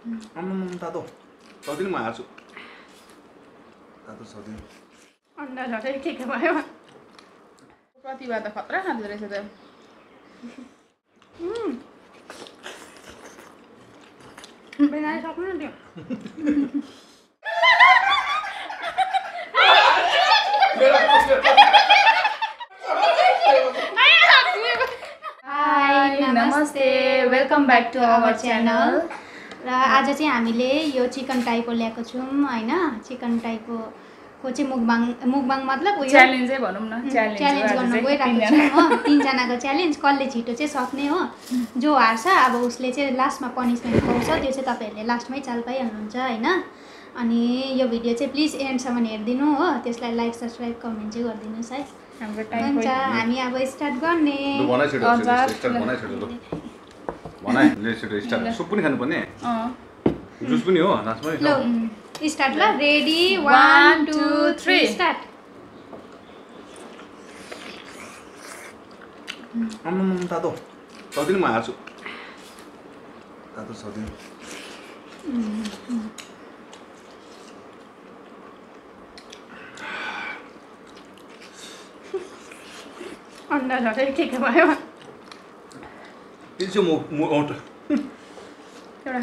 तातो सौदिन म हार्छु तातो सौदिन अन्डा झटै के भयो प्रतिभा त खतरा खाँदो रहेछ त बेनाइ सक्नु न त्यो हाई नमस्ते welcome back to our channel र आज चाहिँ हामीले यो चिकन टाइपो ल्याएको छौँ हैन चिकन टाइपो को चाहिँ मुकबाङ मतलब उयो च्यालेन्जै भनौँ न च्यालेन्ज गर्न गइरहेको छौँ हो तीनजनाको च्यालेन्ज कसले छिटो चाहिँ सक्ने हो जो हार्छ अब उसले चाहिँ लास्टमा पनिसमेन्ट पाउँछ त्यो चाहिँ तपाईहरुले लास्टमै चाल पाइहाल्नुहुन्छ हैन अनि यो भिडियो चाहिँ प्लिज एन्डसम्म हेर्दिनु हो त्यसलाई लाइक सब्स्क्राइब कमेन्ट चाहिँ गरिदिनुस् है हाम्रो टाइम हुन्छ हामी अब स्टार्ट गर्ने सुप पनि खानु पर्ने जुस पनि हो लास्टमा ल स्टार्ट ल रेडी 1 2 3 स्टार्ट तातो सौदिन म हार्छु तातो सौदिन अन्डा झटै के भयो पिल्छु म आउट एउटा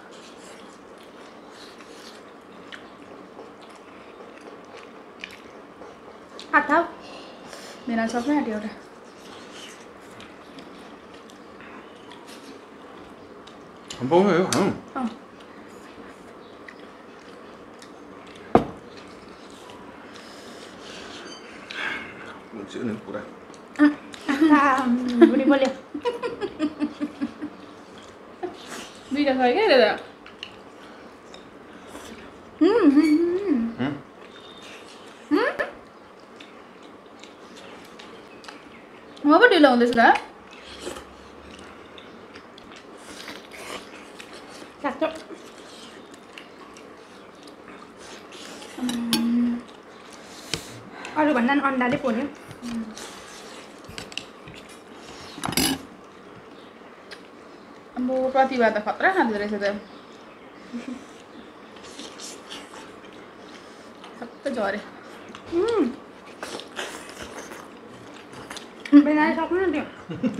हात थाउ बिना सक्ने आँट्यो एउटा पाउँछ यो पुरा बुढी बोल्यो दुईटा छ क्या दादा म पो ढिलो हुँदैछु त सक्छ अरू भन्दा पनि अन्डाले पोल्यो अब प्रतिभा त खतरा खाँदो रहेछ त सबै झरे बेनाइ सक्नु न त्यो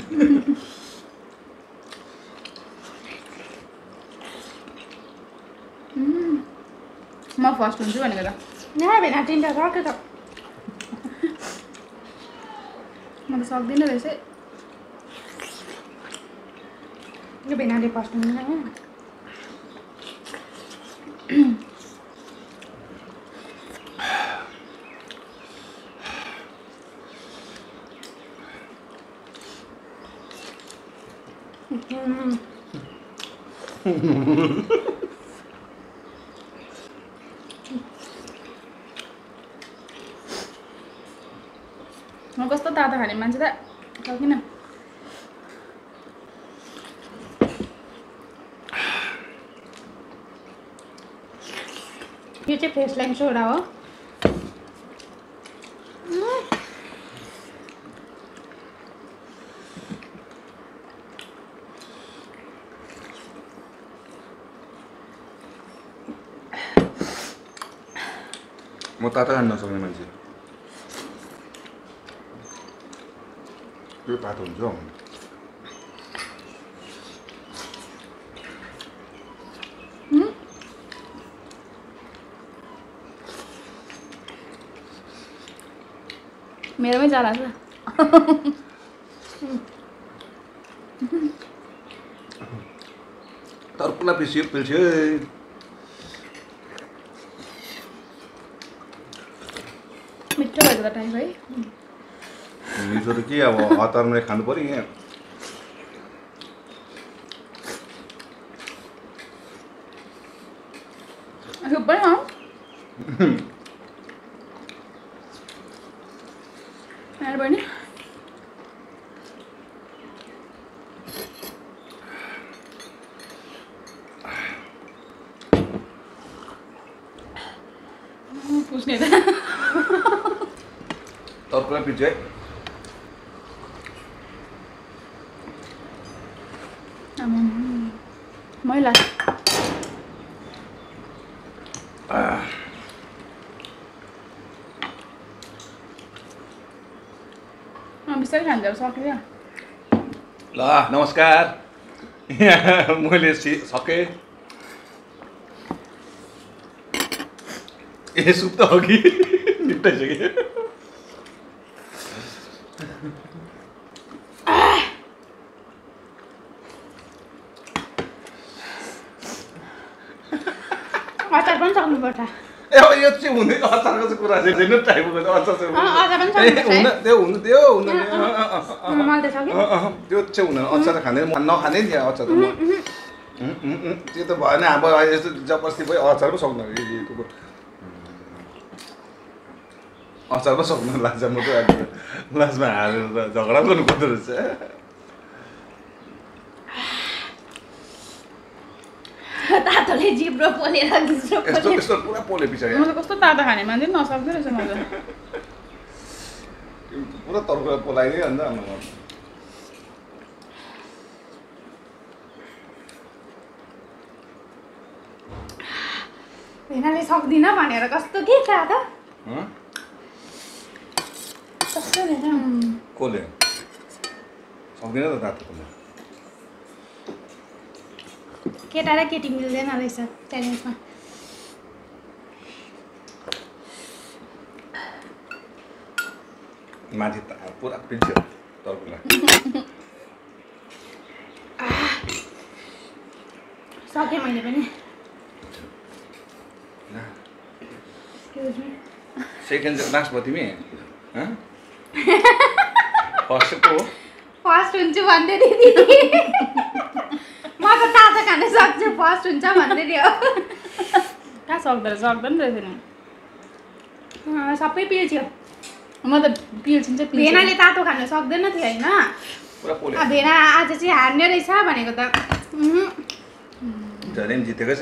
म फर्स्ट हुन्छु भनेको त यहाँ बेना तिनवटा सक्यो त म त सक्दिनँ रहेछ यो बेनाले फर्स्ट हुँदैन हो म कस्तो तातो खाने मान्छे त सकिनँ यो चाहिँ फेस लाइन सोडा हो म तातो खान नसक्ने मान्छे यो तातो हुन्छ मेरोमै जाला छ तर्कुला पिल्स्यो पिल्स्यो मिठो भएको त टाइम है मिठो त के अब हतारमा खानु पर्यो यहाँ थुप्रै हौ आएर बहिनी पुस्ने त तर्कुला पिल्स्यो है मैला त्यसरी खान्छ सक्यो ल नमस्कार मैले सकेँ ए सुप त हो कि निप्टाइसकेँ अचार पनि सक्नुपर्छ ए यो चाहिँ हुँदैन अचारको चाहिँ कुरा चाहिँ छैन टाइपको अचार चाहिँ अचार पनि सक्नुपर्छ त्यो हुँदैन मैले त सक्यो त्यो चाहिँ हुँदैन अचार खाँदैन नखाने नि अचार त्यो त भएन अब यस्तो जबरजस्ती भयो अचार पो सक्नु अचार पो सक्नु लाग्छ म त लास्टमा हालेर झगडा गर्नु पर्दो रहेछ तातोले जिब्रो पोलेर यस्तो पुरा पोले पिछाडि म त कस्तो तातो खाने मान्छे नसक्दो रहेछ म त पुरा तर्को पोलाइदियो अन्त भेनाले सक्दिनँ भनेर कस्तो के छ त कस्तो रहेछ कोले सक्दैन त तातो केटा र केटी मिल्दैन रहेछ च्यालेन्जमा माथि पुरा पिल्छ तर्कोलाई सकेँ मैले पनि सेकेन्ड लास्ट भयो तिमी फर्स्ट हुन्छु भन्दै दिदी म त तातो खान सक्छु फर्स्ट हुन्छ भन्दै थियो कहाँ सक्दैन रहेछ नि सबै पिल्छ्यो म त पिल्छिन्छ भेनाले तातो खान सक्दैन थियो होइन भेना आज चाहिँ हार्ने रहेछ भनेको त झन् जितेकै छ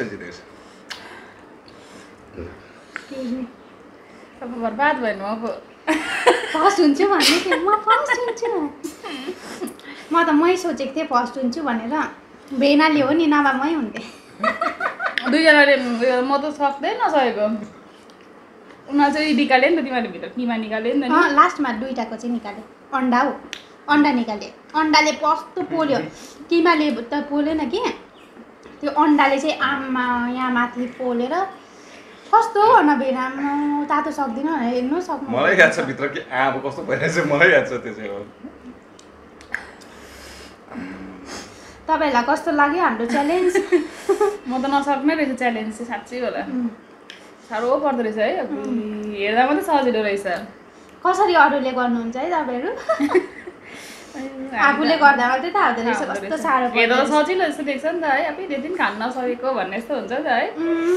अब बर्बाद भयो नि अब फर्स्ट हुन्छु भन्दै थियो म फर्स्ट हुन्छु म त मै सोचेको थिएँ फर्स्ट हुन्छु भनेर भेनाले हो नि नभए मै हुन्थेँ दुईजनाले म त सक्दै नसकेको उनीहरू चाहिँ निकाल्यो नि त तिमीहरूले भित्र किमा निकाल्यो नि त लास्टमा दुईटाको चाहिँ निकाल्यो अन्डा हो अन्डा निकाल्यो अन्डाले कस्तो पोल्यो किमाले त पोलेन कि त्यो अन्डाले चाहिँ आममा यहाँ माथि पोलेर कस्तो भन भेना तातो सक्दिनँ भनेर हेर्नु सक्नु मलाई याद छ भित्र कि अब कस्तो भइरहेछ मलाई याद छ त्यो चाहिँ तपाईँहरूलाई कस्तो लाग्यो हाम्रो च्यालेन्ज म त नसक्ने रहेछ च्यालेन्ज चाहिँ साँच्चै होला साह्रो पर्दो रहेछ है हेर्दा मात्रै सजिलो रहेछ कसरी अरूले गर्नुहुन्छ है तपाईँहरू आफूले गर्दा मात्रै थाहा हुँदो रहेछ कस्तो साह्रो हेर्दा त सजिलो जस्तो देख्छ नि त है अब त्यो दिन खान नसकेको भन्ने जस्तो हुन्छ नि त है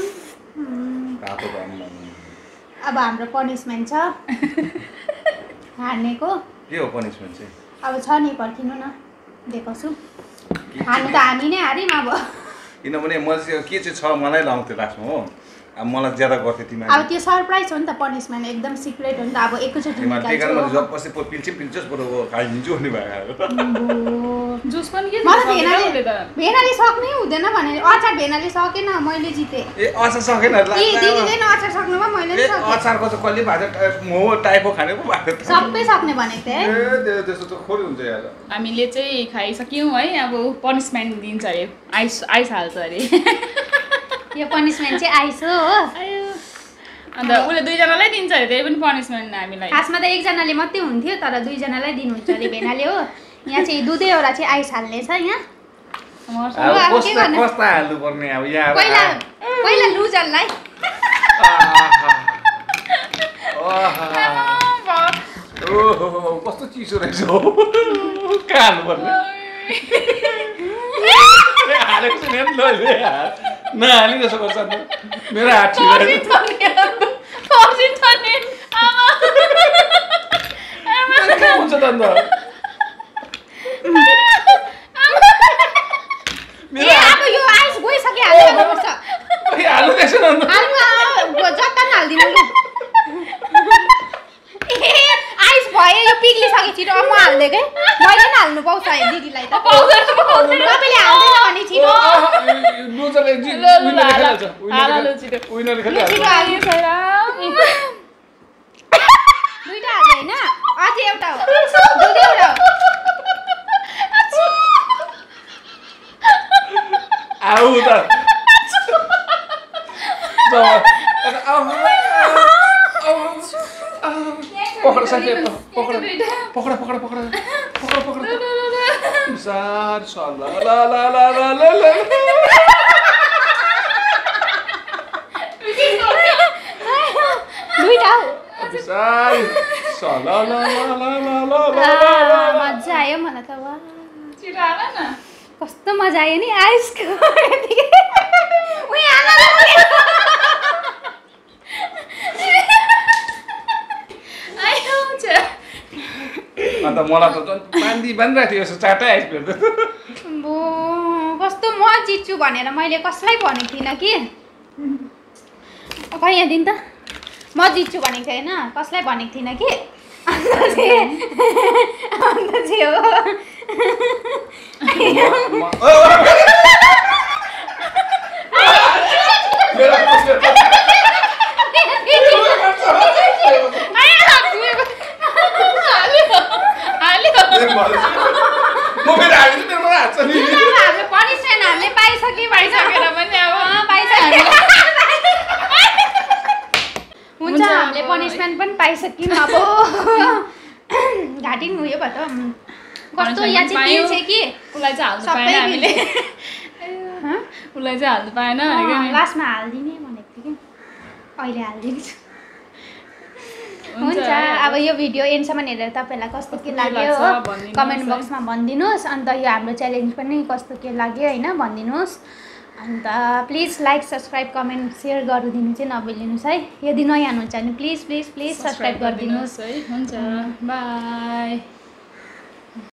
अब हाम्रो पनिसमेन्ट छ हार्नेको के हो पनिसमेन्ट चाहिँ अब छ नि पर्खिनु न देखाउँछु हार्नु त हामी नै हार्यौँ अब किनभने मैले चाहिँ के चाहिँ छ मलाई लाउँथ्यो लास्टमा हो अब मलाई ज्यादा गर्थ्यो तिमीले अब त्यो सरप्राइज हो नि त पनिसमेन्ट एकदम सिक्रेट हो नि त अब एकैचोटि जबपछि पिल्छस् बरु खाइदिन्छु भन्ने भयो जुस पनि के भेनाले सक्नै हुँदैन भने अचार भेनाले सकेन मैले जितेँ ए अचार सकेन दिदीले न अचार सक्नुमा मैले नि सकेँ अचारको चाहिँ कहिले भएको मो टाइपो खाने पो भएको सबै सक्ने भनेको थिएँ ए त्यस्तो त खोइ हुन्छ यार हामीले चाहिँ खाइसक्यौँ है अब पनिसमेन्ट दिन्छ अरे आइस हाल्छ अरे यो पनिसमेन्ट चाहिँ आइस हो अन्त उसले दुईजनालाई दिन्छ अरे त्यही पनि पनिसमेन्ट हामीलाई खासमा त एकजनाले मात्रै हुन्थ्यो तर दुईजनालाई दिनुहुन्छ अरे भेनाले हो यहाँ चाहिँ दुधैवटा चाहिँ आइस हाल्ने छ यहाँ पहिला लुजरलाई कस्तो चिसो रहेछ हो कहाँ हाल्नुपर्ने हालेको छैन नहाली जस्तो गर्छ मेरो हात हुन्छ त अन्त यो आइस गइसक्यो हाल्नुपर्छ हाल्नु दिएछ न जता हालिदिनु लु आइस भयो यो पिग्लिसक्यो छिटो म हालिदिएकै मैले पनि हाल्नु पाउँछ दिदीलाई त तपाईँले हाल्दैन भने छिटो दुईटा हाल्यो होइन अझै एउटा हो दुईवटा हो आऊ त पकड साथी पकड पकड पकड पकड पकड पकड सार सला ला ला ला ला ला ला दुईटा हो सार सला ला ला ला ला ला मजा आयो मलाई त वा छिटो हाल न कस्तो मजा आयो नि आइसको अन्त मलाई त बान्दी बान्दिरहेको थियो यसो चाटै आइसक्यो कस्तो म जित्छु भनेर मैले कसलाई भनेको थिइनँ कि खै यहाँ दिन त म जित्छु भनेको थिएँ होइन कसलाई भनेको थिइनँ कि अन्त चाहिँ हो पनिसमेन्ट हामीले पाइसकेर पनि अब हुन्छ हामीले पनिसमेन्ट पनि पाइसक्यौँ अब घाँटी उयो भयो त कस्तो यहाँ चाहिँ दिन्छ कि उसलाई चाहिँ हाल्नु पाएन हामीले उसलाई चाहिँ हाल्नु पाएन लास्टमा हालिदिने भनेको थिएँ कि अहिले हालिदिन्छु हुन्छ अब यो भिडियो एन्डसम्म हेरेर तपाईँलाई कस्तो के लाग्यो हो कमेन्ट बक्समा भनिदिनुहोस् अन्त यो हाम्रो च्यालेन्ज पनि कस्तो के लाग्यो होइन भनिदिनुहोस् अन्त please like subscribe comment share गरिदिनु चाहिँ नभुलिनुहोस् है यदि नयाँ हुनुहुन्छ भने प्लिज प्लिज प्लिज सब्सक्राइब गरिदिनुहोस् है हुन्छ बाई